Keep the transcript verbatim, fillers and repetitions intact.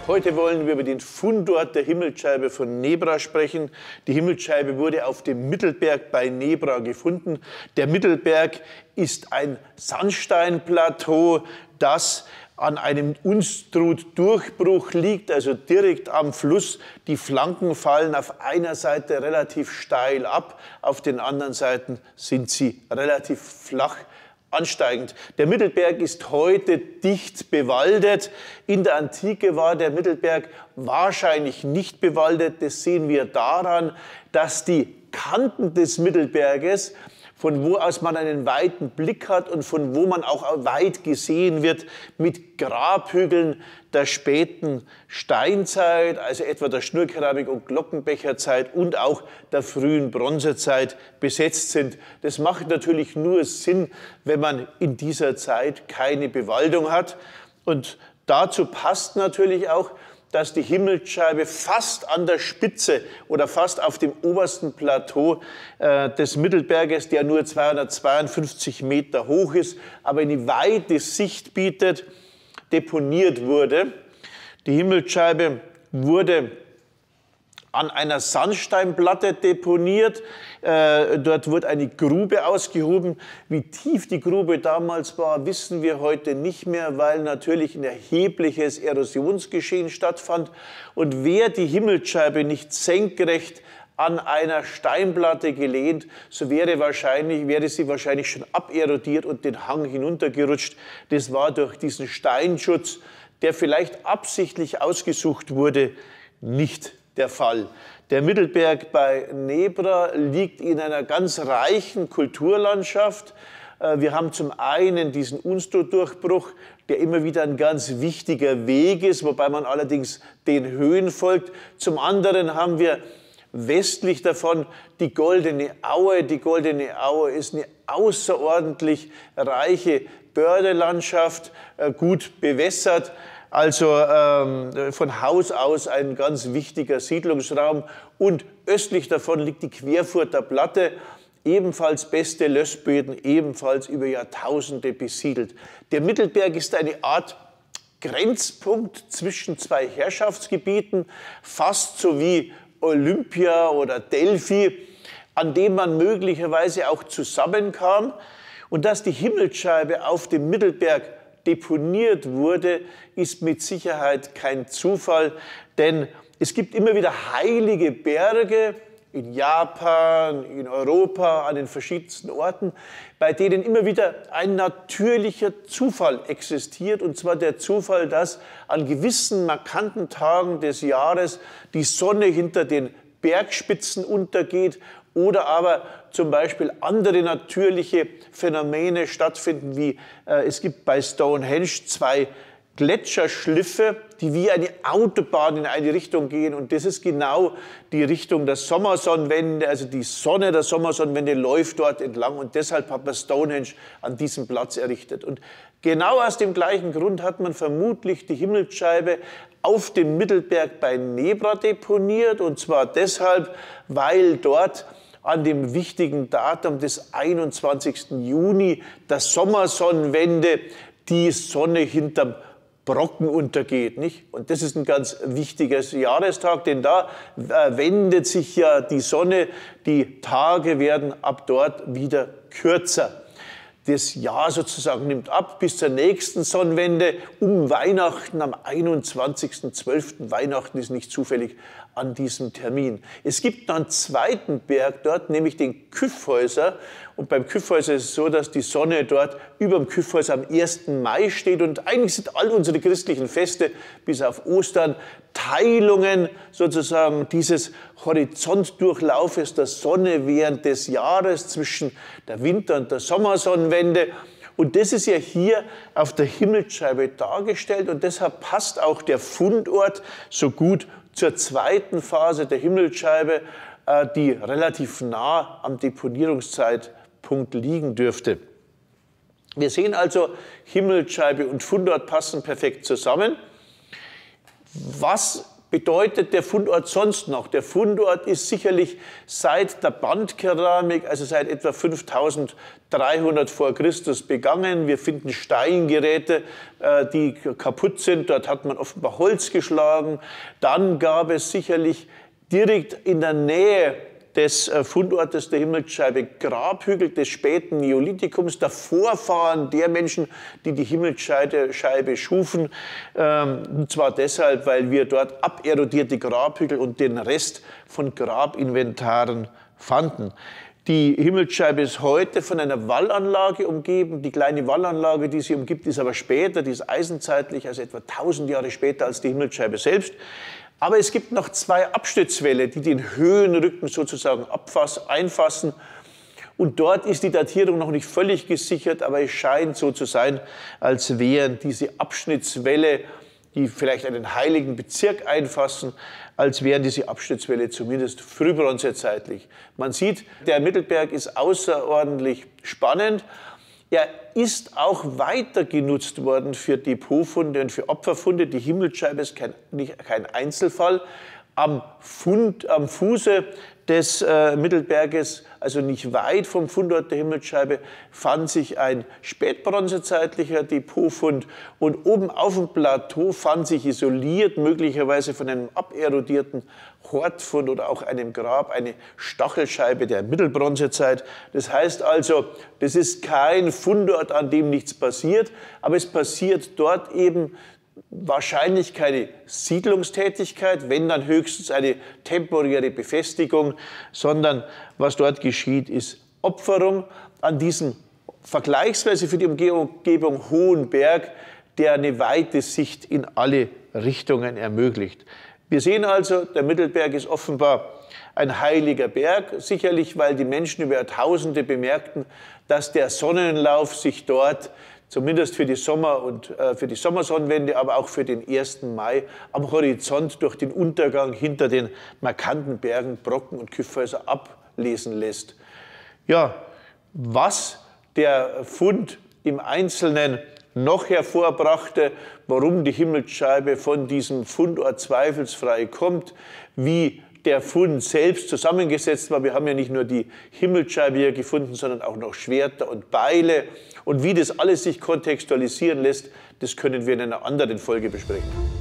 Heute wollen wir über den Fundort der Himmelsscheibe von Nebra sprechen. Die Himmelsscheibe wurde auf dem Mittelberg bei Nebra gefunden. Der Mittelberg ist ein Sandsteinplateau, das an einem Unstrut-Durchbruch liegt, also direkt am Fluss. Die Flanken fallen auf einer Seite relativ steil ab, auf den anderen Seiten sind sie relativ flach ansteigend. Der Mittelberg ist heute dicht bewaldet. In der Antike war der Mittelberg wahrscheinlich nicht bewaldet. Das sehen wir daran, dass die Kanten des Mittelberges, von wo aus man einen weiten Blick hat und von wo man auch weit gesehen wird, mit Grabhügeln der späten Steinzeit, also etwa der Schnurkeramik- und Glockenbecherzeit und auch der frühen Bronzezeit besetzt sind. Das macht natürlich nur Sinn, wenn man in dieser Zeit keine Bewaldung hat. Und dazu passt natürlich auch, dass die Himmelsscheibe fast an der Spitze oder fast auf dem obersten Plateau äh, des Mittelberges, der nur zweihundertzweiundfünfzig Meter hoch ist, aber eine weite Sicht bietet, deponiert wurde. Die Himmelsscheibe wurde an einer Sandsteinplatte deponiert. Äh, dort wurde eine Grube ausgehoben. Wie tief die Grube damals war, wissen wir heute nicht mehr, weil natürlich ein erhebliches Erosionsgeschehen stattfand. Und wäre die Himmelsscheibe nicht senkrecht an einer Steinplatte gelehnt, so wäre, wahrscheinlich, wäre sie wahrscheinlich schon aberodiert und den Hang hinuntergerutscht. Das war durch diesen Steinschutz, der vielleicht absichtlich ausgesucht wurde, nicht der Fall. Der Mittelberg bei Nebra liegt in einer ganz reichen Kulturlandschaft. Wir haben zum einen diesen Unstrut-Durchbruch, der immer wieder ein ganz wichtiger Weg ist, wobei man allerdings den Höhen folgt. Zum anderen haben wir westlich davon die Goldene Aue. Die Goldene Aue ist eine außerordentlich reiche Bördelandschaft, gut bewässert. Also ähm, von Haus aus ein ganz wichtiger Siedlungsraum. Und östlich davon liegt die Querfurter Platte, ebenfalls beste Lössböden, ebenfalls über Jahrtausende besiedelt. Der Mittelberg ist eine Art Grenzpunkt zwischen zwei Herrschaftsgebieten, fast so wie Olympia oder Delphi, an dem man möglicherweise auch zusammenkam. Und dass die Himmelsscheibe auf dem Mittelberg deponiert wurde, ist mit Sicherheit kein Zufall, denn es gibt immer wieder heilige Berge in Japan, in Europa, an den verschiedensten Orten, bei denen immer wieder ein natürlicher Zufall existiert, und zwar der Zufall, dass an gewissen markanten Tagen des Jahres die Sonne hinter den Bergspitzen untergeht oder aber zum Beispiel andere natürliche Phänomene stattfinden, wie äh, es gibt bei Stonehenge zwei Gletscherschliffe, die wie eine Autobahn in eine Richtung gehen. Und das ist genau die Richtung der Sommersonnenwende. Also die Sonne der Sommersonnenwende läuft dort entlang. Und deshalb hat man Stonehenge an diesem Platz errichtet. Und genau aus dem gleichen Grund hat man vermutlich die Himmelsscheibe auf dem Mittelberg bei Nebra deponiert. Und zwar deshalb, weil dort an dem wichtigen Datum des einundzwanzigsten Juni der Sommersonnenwende die Sonne hinterm Brocken untergeht, nicht? Und das ist ein ganz wichtiger Jahrestag, denn da äh, wendet sich ja die Sonne, die Tage werden ab dort wieder kürzer. Das Jahr sozusagen nimmt ab bis zur nächsten Sonnenwende um Weihnachten am einundzwanzigsten zwölften Weihnachten ist nicht zufällig an diesem Termin. Es gibt noch einen zweiten Berg dort, nämlich den Kyffhäuser. Und beim Kyffhäuser ist es so, dass die Sonne dort über dem Kyffhäuser am ersten Mai steht. Und eigentlich sind all unsere christlichen Feste, bis auf Ostern, Teilungen sozusagen dieses Horizontdurchlaufes der Sonne während des Jahres zwischen der Winter- und der Sommersonnenwende. Und das ist ja hier auf der Himmelsscheibe dargestellt. Und deshalb passt auch der Fundort so gut zur zweiten Phase der Himmelsscheibe, die relativ nah am Deponierungszeitpunkt liegen dürfte. Wir sehen also, Himmelsscheibe und Fundort passen perfekt zusammen. Was bedeutet der Fundort sonst noch? Der Fundort ist sicherlich seit der Bandkeramik, also seit etwa fünftausenddreihundert vor Christus begangen. Wir finden Steingeräte, die kaputt sind. Dort hat man offenbar Holz geschlagen. Dann gab es sicherlich direkt in der Nähe des Fundortes der Himmelsscheibe Grabhügel des späten Neolithikums, der Vorfahren der Menschen, die die Himmelsscheibe schufen. Und zwar deshalb, weil wir dort aberodierte Grabhügel und den Rest von Grabinventaren fanden. Die Himmelsscheibe ist heute von einer Wallanlage umgeben. Die kleine Wallanlage, die sie umgibt, ist aber später, die ist eisenzeitlich, also etwa tausend Jahre später als die Himmelsscheibe selbst. Aber es gibt noch zwei Abstützwälle, die den Höhenrücken sozusagen einfassen. Und dort ist die Datierung noch nicht völlig gesichert, aber es scheint so zu sein, als wären diese Abschnittswälle, die vielleicht einen heiligen Bezirk einfassen, als wären diese Abschnittswälle zumindest frühbronzezeitlich. Man sieht, der Mittelberg ist außerordentlich spannend. Er ist auch weiter genutzt worden für Depotfunde und für Opferfunde. Die Himmelsscheibe ist kein, nicht, kein Einzelfall. Am, Fund, am Fuße des äh, Mittelberges, also nicht weit vom Fundort der Himmelsscheibe, fand sich ein spätbronzezeitlicher Depotfund. Und oben auf dem Plateau fand sich isoliert, möglicherweise von einem aberodierten Hortfund oder auch einem Grab, eine Stachelscheibe der Mittelbronzezeit. Das heißt also, das ist kein Fundort, an dem nichts passiert, aber es passiert dort eben wahrscheinlich keine Siedlungstätigkeit, wenn dann höchstens eine temporäre Befestigung, sondern was dort geschieht, ist Opferung an diesen vergleichsweise für die Umgebung hohen Berg, der eine weite Sicht in alle Richtungen ermöglicht. Wir sehen also, der Mittelberg ist offenbar ein heiliger Berg, sicherlich weil die Menschen über Jahrtausende bemerkten, dass der Sonnenlauf sich dort zumindest für die Sommer- und äh, für die Sommersonnenwende, aber auch für den ersten Mai am Horizont durch den Untergang hinter den markanten Bergen Brocken und Kyffhäuser ablesen lässt. Ja, was der Fund im Einzelnen noch hervorbrachte, warum die Himmelsscheibe von diesem Fundort zweifelsfrei kommt, wie der Fund selbst zusammengesetzt war. Wir haben ja nicht nur die Himmelsscheibe hier gefunden, sondern auch noch Schwerter und Beile. Und wie das alles sich kontextualisieren lässt, das können wir in einer anderen Folge besprechen.